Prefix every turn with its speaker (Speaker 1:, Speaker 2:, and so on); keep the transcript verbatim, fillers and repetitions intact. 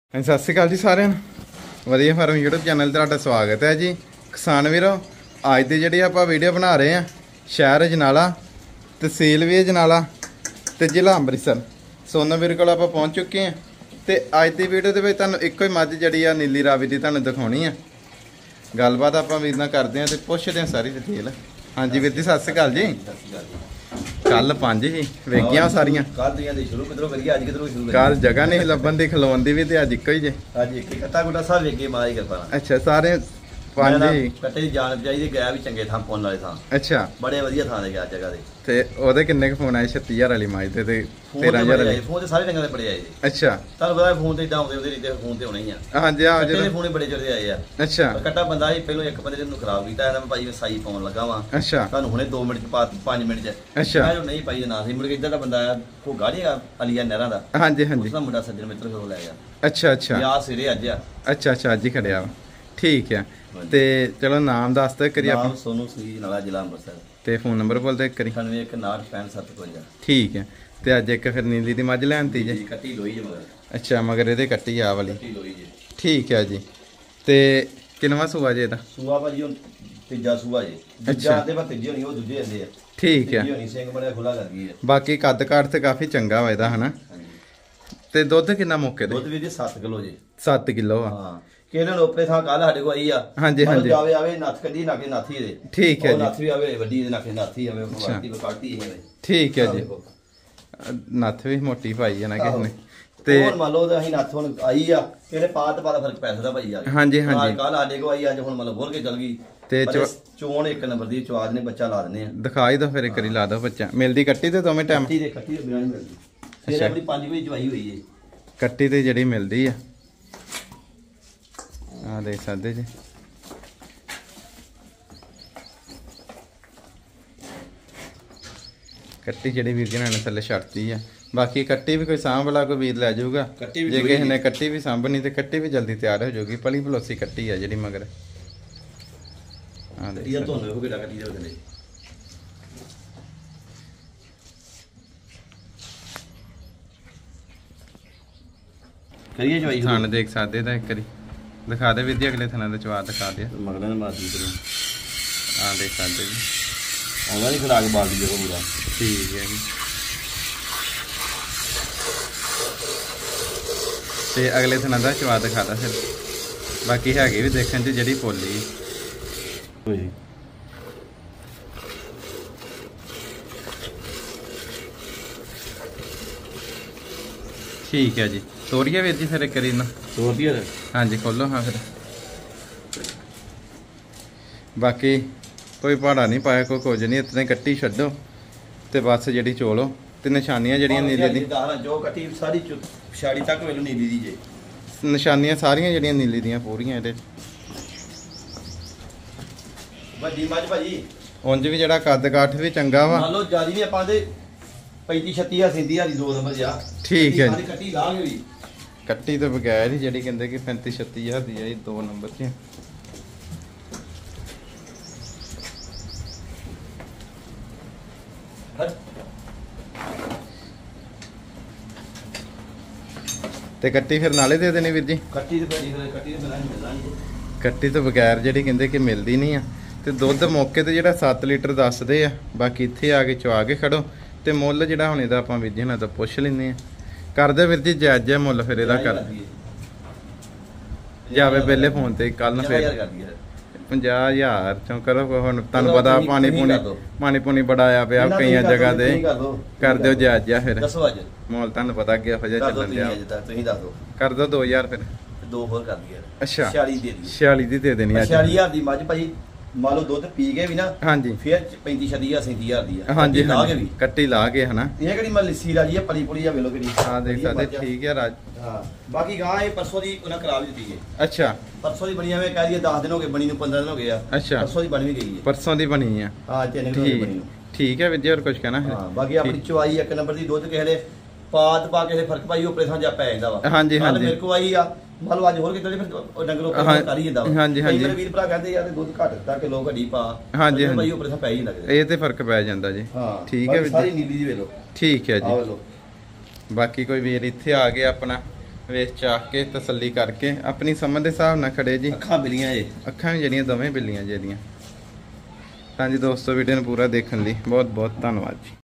Speaker 1: ਸਤਿ ਸ਼੍ਰੀ ਅਕਾਲ ਜੀ ਸਾਰਿਆਂ ਨੂੰ। ਵਧੀਆ ਫਾਰਮ YouTube ਚੈਨਲ ਤੇ ਤੁਹਾਡਾ ਸਵਾਗਤ ਹੈ ਜੀ। ਕਿਸਾਨ ਵੀਰੋ, ਅੱਜ ਦੀ ਜਿਹੜੀ ਆਪਾਂ ਵੀਡੀਓ ਬਣਾ ਰਹੇ ਆ ਸ਼ਹਿਰ ਅਜਨਾਲਾ, ਤਹਿਸੀਲ ਵੀ ਅਜਨਾਲਾ ਤੇ ਜ਼ਿਲ੍ਹਾ ਅੰਮ੍ਰਿਤਸਰ। ਸੋਨਾ ਵੀਰ ਕੋਲ ਆਪਾਂ ਪਹੁੰਚ ਚੁੱਕੇ ਆ ਤੇ ਅੱਜ ਦੀ ਵੀਡੀਓ ਦੇ ਵਿੱਚ ਤੁਹਾਨੂੰ ਇੱਕੋ ਹੀ ਮੱਝ ਜਿਹੜੀ ਆ ਨੀਲੀ ਰਾਵੀ ਦੀ ਤੁਹਾਨੂੰ ਦਿਖਾਉਣੀ ਆ। ਗੱਲਬਾਤ ਆਪਾਂ ਵੀਰ ਨਾਲ ਕਰਦੇ ਆ ਤੇ ਪੁੱਛਦੇ ਆ ਸਾਰੀ ਡਿਟੇਲ। ਹਾਂਜੀ ਵੀਰ ਜੀ, ਸਤਿ ਸ਼੍ਰੀ ਅਕਾਲ ਜੀ। ਕੱਲ ਪੰਜ ਹੀ ਵੇਖੀਆਂ ਸਾਰੀਆਂ।
Speaker 2: ਕੱਲ ਦੀਆਂ ਦੇ ਸ਼ੁਰੂ ਕਿਧਰੋਂ ਕਰੀਏ, ਅੱਜ ਕਿਧਰੋਂ ਸ਼ੁਰੂ ਕਰੀਏ।
Speaker 1: ਕੱਲ ਜਗ੍ਹਾ ਨਹੀਂ ਲੱਭਣ ਦੀ, ਖਲੋਣ ਦੀ ਵੀ, ਤੇ ਅੱਜ ਇੱਕੋ ਹੀ ਜੇ।
Speaker 2: ਅੱਜ ਇੱਕ ਕੱਟਾ ਗੁੱਡਾ ਸਾਹਿਬ ਵੇਖੇ ਮਾਰੀ ਕਿਰਪਾ।
Speaker 1: ਅੱਛਾ, ਸਾਰੇ ਪੰਜ ਹੀ
Speaker 2: ਕੱਟੇ ਦੀ ਜਾਨ ਚਾਹੀਦੀ, ਗਿਆ ਵੀ ਚੰਗੇ ਥਾਂ ਪਾਉਣ ਵਾਲੇ ਥਾਂ।
Speaker 1: ਅੱਛਾ,
Speaker 2: ਬੜੇ ਵਧੀਆ ਥਾਂ ਦੇ ਗਿਆ ਜਗ੍ਹਾ ਦੇ।
Speaker 1: ਤੇ ਉਹਦੇ ਕਿੰਨੇ ਕੁ ਫੋਨ ਆਏ? ਛੱਤੀ ਹਜ਼ਾਰ ਵਾਲੀ ਮਾਈ ਤੇ ਤੇਰਾਂ ਹਜ਼ਾਰ ਵਾਲੀ।
Speaker 2: ਫੋਨ ਤੇ ਸਾਰੇ ਰੰਗਾਂ ਦੇ ਬੜੇ ਆਏ ਜੀ।
Speaker 1: ਅੱਛਾ,
Speaker 2: ਤੁਹਾਨੂੰ ਪਤਾ ਫੋਨ ਤੇ ਇਦਾਂ ਆਉਂਦੇ ਉਹਦੇ ਰੀਤੇ ਫੋਨ ਤੇ ਹੋਣੇ ਹੀ ਆ।
Speaker 1: ਹਾਂਜੀ ਆ
Speaker 2: ਜਿਹੜੇ ਫੋਨ ਬੜੇ ਚੜਦੇ ਆਏ ਆ।
Speaker 1: ਅੱਛਾ,
Speaker 2: ਕੱਟਾ ਬੰਦਾ ਸੀ ਪਹਿਲਾਂ ਇੱਕ ਬੰਦੇ ਨੂੰ ਖਰਾਬ ਕੀਤਾ, ਇਹਦਾ ਮੈਂ ਭਾਈ ਮੈਂ ਸਾਈ ਪਾਉਣ ਲੱਗਾ ਵਾਂ।
Speaker 1: ਅੱਛਾ,
Speaker 2: ਤੁਹਾਨੂੰ ਹੁਣੇ ਦੋ ਮਿੰਟ ਚ ਪਾ ਪੰਜ ਮਿੰਟ ਚ।
Speaker 1: ਅੱਛਾ,
Speaker 2: ਮੈਂ ਜੋ ਨਹੀਂ ਪਾਈ ਨਾ ਸੀ ਮੁੜ ਕੇ ਇੱਧਰ ਦਾ ਬੰਦਾ ਆਇਆ, ਉਹ ਗਾੜੀਆਂ ਅਲੀਆ ਨਹਿਰਾਂ ਦਾ।
Speaker 1: ਹਾਂਜੀ ਹਾਂਜੀ,
Speaker 2: ਉਸਦਾ ਮੁੰਡਾ ਸੱਜਣ ਮਿੱਤਰ ਕੋਲ ਲੈ ਗਿਆ।
Speaker 1: ਅੱਛਾ ਅੱਛਾ,
Speaker 2: ਯਾ ਸਿਰੇ ਅੱਜ ਆ।
Speaker 1: ਅੱਛਾ ਅੱਛਾ, ਅੱਜ ਹੀ ਖੜਿਆ ਵਾ। ਠੀਕ ਆ, ਤੇ ਚਲੋ ਨਾਮ ਦੱਸ ਦਿਓ ਕਰੀ ਆਪਾਂ।
Speaker 2: ਨਾਮ ਸੋਨੂ ਸੀ, ਨਾਲਾ ਜ਼ਿਲ੍ਹਾ ਅੰਮ੍ਰਿਤਸਰ।
Speaker 1: ਤੇ ਫੋਨ ਨੰਬਰ ਬੋਲ ਦਿਓ ਕਰੀ।
Speaker 2: ਅਠਾਨਵੇਂ ਇੱਕ ਉਨਾਹਠ ਪੈਂਹਠ ਸੱਤ ਇਕਵੰਜਾ।
Speaker 1: ਠੀਕ ਹੈ, ਤੇ ਅੱਜ ਇੱਕ ਫਿਰ ਨੀਲੀ ਦੀ ਮੱਝ ਲੈਣਤੀ ਜੇ।
Speaker 2: ਕੱਟੀ ਲੋਈ ਜੇ ਮਗਰ।
Speaker 1: ਅੱਛਾ, ਮਗਰ ਇਹਦੇ ਕੱਟੀ ਆ ਵਾਲੀ।
Speaker 2: ਕੱਟੀ ਲੋਈ ਜੇ।
Speaker 1: ਠੀਕ ਹੈ ਜੀ। ਤੇ ਕਿੰਨਵਾਂ ਸੂਆ ਜੇ ਇਹਦਾ?
Speaker 2: ਸੂਆ ਭਾਜੀ ਹੁਣ ਤੀਜਾ ਸੂਆ ਜੇ। ਦੂਜਾ ਆਂਦੇ ਪਰ ਤੀਜੇ ਹੋਣੀ, ਉਹ ਦੂਜੇ ਆਂਦੇ ਆ।
Speaker 1: ਠੀਕ ਹੈ,
Speaker 2: ਤੀਜੀ ਹੋਣੀ ਸਿੰਘ ਬਣਿਆ ਖੁੱਲਾ ਕਰ ਗਈ ਹੈ।
Speaker 1: ਬਾਕੀ ਕੱਦ ਕਾਠ ਤੇ ਕਾਫੀ ਚੰਗਾ ਵਾ ਇਹਦਾ, ਹਨਾ। ਤੇ ਦੁੱਧ ਕਿੰਨਾ ਮੌਕੇ ਤੇ?
Speaker 2: ਦੁੱਧ ਵੀ ਜੀ ਸੱਤ ਕਿਲੋ ਜੇ।
Speaker 1: ਸੱਤ ਕਿਲੋ ਆ।
Speaker 2: ਹਾਂ, ਕਿਹਨਾਂ ਲੋਪਰੇ ਥਾਂ ਕੱਲ ਸਾਡੇ ਕੋਲ ਆਈ ਆ।
Speaker 1: ਹਾਂਜੀ ਹਾਂਜੀ,
Speaker 2: ਜਾਵੇ ਆਵੇ ਨੱਥ ਕੱਢੀ ਨਾਕੇ ਨਾਥੀ ਇਹਦੇ।
Speaker 1: ਠੀਕ ਹੈ ਜੀ।
Speaker 2: ਨੱਥ ਵੀ ਆਵੇ ਵੱਡੀ ਦੇ ਨਾਕੇ ਨਾਥੀ ਆਵੇ, ਉਹ ਵਾਰਤੀ ਕੱਢਤੀ ਇਹ।
Speaker 1: ਠੀਕ ਹੈ ਜੀ। ਨੱਥ ਵੀ ਮੋਟੀ ਪਾਈ ਹੈ ਨਾ ਕਿਸੇ ਨੇ।
Speaker 2: ਤੇ ਹੁਣ ਮੰਨ ਲਓ ਅਸੀਂ ਨੱਥ ਹੁਣ ਆਈ ਆ, ਇਹਨੇ ਪਾਤ ਪਾਦਾ ਫਰਕ ਪੈਸੇ ਦਾ ਭਾਈ ਆ।
Speaker 1: ਹਾਂਜੀ ਹਾਂਜੀ,
Speaker 2: ਕੱਲ ਸਾਡੇ ਕੋਲ ਆਈ, ਅੱਜ ਹੁਣ ਮਤਲਬ ਬੋਲ ਕੇ ਚੱਲ ਗਈ।
Speaker 1: ਤੇ
Speaker 2: ਚੋਣ ਇੱਕ ਨੰਬਰ ਦੀ ਚਵਾਜ ਨੇ, ਬੱਚਾ ਲਾ ਦਿੰਦੇ ਆ।
Speaker 1: ਦਿਖਾਈ ਦੋ ਫਿਰ ਇੱਕ ਵਾਰੀ, ਲਾ ਦੋ ਬੱਚਾ। ਮਿਲਦੀ ਕੱਟੀ ਤੇ ਦੋਵੇਂ ਟਾਈਮ?
Speaker 2: ਕੱਟੀ ਦੇ ਕੱਟੀ ਦੇ ਬਿਨਾਂ ਨਹੀਂ ਮਿਲਦੀ। ਫਿਰ ਆਪਣੀ ਪੰਜ ਵਜੇ ਚਵਾਈ ਹੋਈ ਏ
Speaker 1: ਕੱਟੀ ਤੇ ਜਿਹੜੀ ਮਿਲਦੀ ਆ। ਆ ਦੇਖ ਸਕਦੇ ਜੀ। ਕੱਟੀ ਜਿਹੜੀ ਵੀਰ ਜੀ ਨੇ ਥੱਲੇ ਛੱਡਤੀ ਆ। ਬਾਕੀ ਕੱਟੀ ਵੀ ਕੋਈ ਸਾਂਭ ਵਾਲਾ ਕੋਈ ਵੀਰ ਲੈ ਜਾਊਗਾ। ਜੇ ਕਿਸੇ ਨੇ ਕੱਟੀ ਵੀ ਸਾਂਭਣੀ ਤੇ ਕੱਟੀ ਵੀ ਜਲਦੀ ਤਿਆਰ ਹੋ ਜਾਊਗੀ। ਪਲੀ ਪਲੋਸੀ ਕੱਟੀ ਆ ਜਿਹੜੀ ਮਗਰ। ਆ ਦੇਖ
Speaker 2: ਤੁਹਾਨੂੰ ਇਹੋ ਕਿਹੜਾ ਕੱਟੀ ਦੇ ਥੱਲੇ। ਕਰੀਏ ਚਵਾਈ
Speaker 1: ਥਣ ਦੇਖ ਸਕਦੇ ਤਾਂ ਇੱਕ ਵਾਰੀ ਦਿਖਾ ਦੇ ਵੀਰ ਜੀ। ਅਗਲੇ ਥਣਾ ਦਾ ਚਵਾ ਦਿਖਾ ਦੇ।
Speaker 2: ਮਗਲਾਂ ਨੇ ਮਾਰਦੀ ਕਰੋ।
Speaker 1: ਆ ਦੇਖ ਸਕਦੇ ਜੀ।
Speaker 2: ਆਉਂਦਾ ਨਹੀਂ ਖਰਾਕ ਬਾਲਦੀ ਜਦੋਂ ਪੂਰਾ।
Speaker 1: ਠੀਕ ਹੈ ਜੀ। ਤੇ ਅਗਲੇ ਥਣਾ ਦਾ ਚਵਾ ਦਿਖਾਦਾ ਫਿਰ। ਬਾਕੀ ਹੈਗੇ ਵੀ ਦੇਖਣ 'ਚ ਜਿਹੜੀ ਪੋਲੀ
Speaker 2: ਹੋਈ।
Speaker 1: ਠੀਕ ਹੈ ਜੀ। ਤੋਰੀਆ ਵੀਰ ਜੀ ਫਿਰ ਇੱਕ ਵਾਰੀ ਨਾ
Speaker 2: ਤੋਰੀਆ।
Speaker 1: ਹਾਂਜੀ ਖੋਲੋ। ਹਾਂ ਫਿਰ ਬਾਕੀ ਕੋਈ ਪਹਾੜਾ ਨਹੀਂ ਪਾਇਆ, ਕੋਈ ਕੁਝ ਨਹੀਂ। ਇਤਨੇ ਕੱਟੀ ਛੱਡੋ ਤੇ ਬਸ ਜਿਹੜੀ ਚੋਲੋ। ਤੇ ਨਿਸ਼ਾਨੀਆਂ ਜਿਹੜੀਆਂ ਨੀਲੇ ਦੀ,
Speaker 2: ਜੋ ਕੱਟੀ ਸਾਰੀ ਛਾੜੀ ਤੱਕ ਵੇਲੋ ਨੀਲੀ ਦੀ ਜੇ।
Speaker 1: ਨਿਸ਼ਾਨੀਆਂ ਸਾਰੀਆਂ ਜਿਹੜੀਆਂ ਨੀਲੀ ਦੀਆਂ ਪੂਰੀਆਂ ਇਹਦੇ।
Speaker 2: ਵੱਡੀ ਮੱਝ ਭਾਜੀ।
Speaker 1: ਉਂਝ ਵੀ ਜਿਹੜਾ ਕੱਦ ਕਾਠ ਵੀ ਚੰਗਾ ਵਾ।
Speaker 2: ਮੰਨ ਲਓ ਜਿਆਦੀ ਵੀ ਆਪਾਂ ਦੇ ਪੈਂਤੀ ਛੱਤੀ ਹਜ਼ਾਰ ਸਿੰਧੀ ਹਜ਼ਾਰ ਦੀ ਦੋ ਨੰਬਰ ਜਾ।
Speaker 1: ਠੀਕ ਹੈ ਜੀ।
Speaker 2: ਕੱਟੀ ਲਾ ਗਈ
Speaker 1: ਕੱਟੀ ਤੋਂ ਬਗੈਰ ਹੀ ਜਿਹੜੀ ਕਹਿੰਦੇ ਕਿ ਪੈਂਤੀ ਛੱਤੀ ਹਜ਼ਾਰ ਦੀ ਆ ਦੋ ਨੰਬਰ 'ਚ। ਤੇ ਕੱਟੀ ਫਿਰ ਨਾਲੇ ਦੇ ਦੇਣੀ ਵੀਰ ਜੀ?
Speaker 2: ਕੱਟੀ ਤੇ ਭਾਜੀ ਫਿਰ ਕੱਟੀ ਤੇ ਬਿਨਾਂ ਨਹੀਂ ਮਿਲਣਾ ਨਹੀਂ।
Speaker 1: ਕੱਟੀ ਤੋਂ ਬਗੈਰ ਜਿਹੜੀ ਕਹਿੰਦੇ ਕਿ ਮਿਲਦੀ ਨਹੀਂ ਆ। ਤੇ ਦੁੱਧ ਮੌਕੇ ਤੇ ਜਿਹੜਾ ਸੱਤ ਲੀਟਰ ਦੱਸਦੇ ਆ। ਬਾਕੀ ਇੱਥੇ ਆ ਕੇ ਚਵਾ ਕੇ ਖੜੋ। ਤੇ ਮੁੱਲ ਜਿਹੜਾ ਹੁਣ ਇਹਦਾ ਆਪਾਂ ਵੀਰ ਜੀ ਨਾਲ ਤਾਂ ਪੁੱਛ ਲੈਂਦੇ ਆ। ਕਰਦੇ ਵੀਰ ਜੀ ਜਾਇਜ਼ ਜਿਹਾ ਮੁੱਲ ਫਿਰ ਇਹਦਾ ਕਰ ਜਾਵੇ ਪਹਿਲੇ ਫੋਨ ਤੇ ਕੱਲ ਨੂੰ ਫਿਰ ਪੰਜਾਹ ਹਜ਼ਾਰ ਚੋਂ ਕਰੋ। ਹੁਣ ਤੁਹਾਨੂੰ ਪਤਾ ਪਾਣੀ ਪੂਣੀ ਪਾਣੀ ਪੂਣੀ ਬੜਾ ਆਇਆ ਪਿਆ ਕਈਆਂ ਜਗ੍ਹਾ ਤੇ। ਕਰ ਦਿਓ ਜਾਇਜ਼ ਜਿਹਾ ਫਿਰ।
Speaker 2: ਦੱਸੋ ਅੱਜ
Speaker 1: ਮੁੱਲ ਤੁਹਾਨੂੰ ਪਤਾ ਅੱਗੇ ਇਹੋ ਜਿਹਾ ਚੱਲਣ ਡਿਆ।
Speaker 2: ਤੁਸੀਂ ਦੱਸ ਦਿਓ।
Speaker 1: ਕਰ ਦਿਓ ਦੋ ਹਜ਼ਾਰ ਫਿਰ।
Speaker 2: ਦੋ ਹੋਰ ਕਰ ਦਈਏ।
Speaker 1: ਅੱਛਾ,
Speaker 2: ਛਿਆਲੀ ਦੇ ਦੀ।
Speaker 1: ਛਿਆਲੀ ਦੀ ਦੇ ਦੇਣੀ ਅੱਜ।
Speaker 2: ਛਿਆਲੀ ਹਜ਼ਾਰ ਦੀ ਮੱਝ ਭਾਜੀ। ਮੰਨ ਲਓ ਦੁੱਧ ਪੀ ਗਏ ਵੀ ਨਾ।
Speaker 1: ਹਾਂਜੀ,
Speaker 2: ਫਿਰ ਪੈਂਤੀ ਛੱਤੀ ਹਜ਼ਾਰ ਸੈਂਤੀ ਹਜ਼ਾਰ ਦੀ ਆ।
Speaker 1: ਹਾਂਜੀ ਹਾਂਜੀ, ਕੱਟੀ ਲਾ ਕੇ ਹਨਾ।
Speaker 2: ਇਹ ਕਿਹੜੀ ਮੈਂ ਲੱਸੀ ਰਾਜੀ ਆ, ਪਲੀ ਪੁਲੀ ਆ ਵੇਲੋ ਕਿਹੜੀ।
Speaker 1: ਹਾਂ ਦੇਖ ਸਕਦੇ। ਠੀਕ ਹੈ ਰਾਜ।
Speaker 2: ਹਾਂ, ਬਾਕੀ ਗਾਂ ਇਹ ਪਰਸੋਂ ਦੀ ਉਹਨਾਂ ਕਰਾ ਵੀ ਦਿੱਤੀ ਹੈ।
Speaker 1: ਅੱਛਾ,
Speaker 2: ਪਰਸੋਂ ਦੀ ਬਣੀ ਐਵੇਂ ਕਹਿ ਦਈਏ ਦਸ ਦਿਨ ਹੋ ਗਏ ਬਣੀ ਨੂੰ, ਪੰਦਰਾਂ ਦਿਨ ਹੋ ਗਏ ਆ।
Speaker 1: ਅੱਛਾ,
Speaker 2: ਪਰਸੋਂ ਦੀ ਬਣ ਵੀ ਗਈ ਹੈ।
Speaker 1: ਪਰਸੋਂ ਦੀ ਬਣੀ ਆ।
Speaker 2: ਹਾਂ, ਤਿੰਨ ਦਿਨ ਹੋ ਗਏ ਬਣੀ ਨੂੰ।
Speaker 1: ਠੀਕ ਹੈ ਵੀਰ ਜੀ, ਹੋਰ ਕੁਝ ਕਹਿਣਾ ਹੈ?
Speaker 2: ਹਾਂ, ਬਾਕੀ ਆਪਣੀ ਚਵਾਈ ਇੱਕ ਨੰਬਰ ਦੀ। ਦੁੱਧ ਕਿਸੇ ਦੇ ਪਾਤ ਪਾ ਕੇ ਫਰਕ ਪਾਈ ਉਹ ਪ੍ਰੇਸਾਂ ਜਾ ਪੈ ਜਾਂਦਾ ਵਾ।
Speaker 1: ਹਾਂਜੀ ਹਾਂਜੀ,
Speaker 2: ਮੇਰੇ ਕੋ ਆਈ ਆ। ਮੰਨ ਲਓ ਅੱਜ ਹੋਰ ਕਿਤੇ ਫਿਰ ਡੰਗਰ ਉੱਪਰ ਕਰ ਹੀ ਜਾਂਦਾ ਵਾ।
Speaker 1: ਹਾਂਜੀ ਹਾਂਜੀ,
Speaker 2: ਮੇਰੇ ਵੀਰ ਭਰਾ ਕਹਿੰਦੇ ਯਾਰ ਦੁੱਧ ਘੱਟ ਦਿੱਤਾ ਕਿ ਲੋਕ ਘੜੀ ਪਾ।
Speaker 1: ਹਾਂਜੀ ਹਾਂਜੀ,
Speaker 2: ਭਾਈ ਉਹ ਪ੍ਰੇਸਾਂ ਪੈ ਹੀ ਲੱਗਦੇ।
Speaker 1: ਇਹ ਤੇ ਫਰਕ ਪੈ ਜਾਂਦਾ ਜੀ।
Speaker 2: ਹਾਂ,
Speaker 1: ਠੀਕ ਹੈ ਵੀਰ ਜੀ।
Speaker 2: ਸਾਰੀ ਨੀਲੀ ਦੀ ਵੇਲੋ।
Speaker 1: ਠੀਕ ਹੈ ਜੀ। ਬਾਕੀ ਕੋਈ ਵੀਰ ਇੱਥੇ ਆ ਗਿਆ ਆਪਣਾ ਵੇਖ ਚਾਕ ਕੇ ਤਸੱਲੀ ਕਰਕੇ ਆਪਣੀ ਸਮਝ ਦੇ ਹਿਸਾਬ ਨਾਲ ਖੜੇ ਜੀ।
Speaker 2: ਅੱਖਾਂ ਬਿਲੀਆਂ ਏ,
Speaker 1: ਅੱਖਾਂ ਵੀ ਜਿਹੜੀਆਂ ਦੋਵੇਂ ਬਿੱਲੀਆਂ ਜਿਹੜੀਆਂ। ਤਾਂ ਜੀ ਦੋਸਤੋ ਵੀਡੀਓ ਨੂੰ ਪੂਰਾ ਦੇਖਣ ਲਈ ਬਹੁਤ ਬਹੁਤ ਧੰਨਵਾਦ ਜੀ।